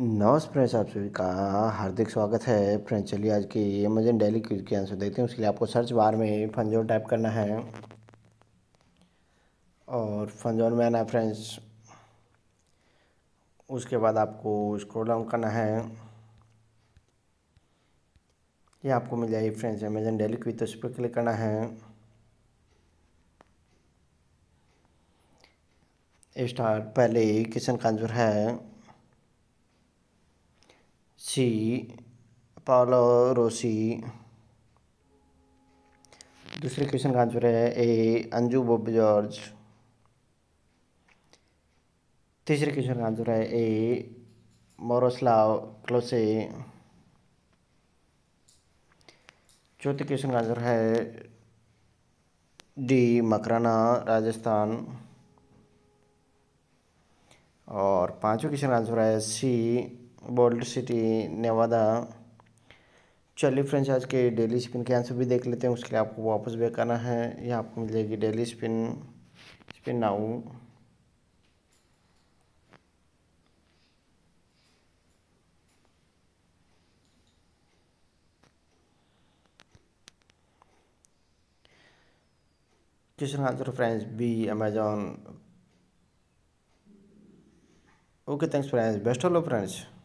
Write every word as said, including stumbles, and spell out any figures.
नमस्ते फ्रेंड्स, आप सभी का हार्दिक स्वागत है। फ्रेंड्स चलिए आज की अमेजन डेली क्विज के आंसर देखते हैं। उसके लिए आपको सर्च बार में फन जोन टाइप करना है और फन जोन में आना है फ्रेंड्स। उसके बाद आपको स्क्रॉल डाउन करना है, ये आपको मिल जाएगी फ्रेंड्स अमेजन डेली क्विज। तो इस पर क्लिक करना है। स्टार्ट। पहले क्वेश्चन का आंसर है सी पाओलो रोसी। दूसरे क्वेश्चन का आंसर है ए अंजू बॉब जॉर्ज। तीसरे क्वेश्चन का आंसर है ए मोरोस्लाव क्लोसे। चौथे क्वेश्चन का आंसर है डी मकराना राजस्थान। और पांचवें क्वेश्चन का आंसर है सी बोल्ड सिटी नेवादा। चलिए फ्रेंड्स आज के डेली स्पिन के आंसर भी देख लेते हैं। उसके लिए आपको वापस बैक आना है, ये आपको मिल जाएगी daily spin spin now. Question answer friends B Amazon. Okay thanks friends, best of luck friends.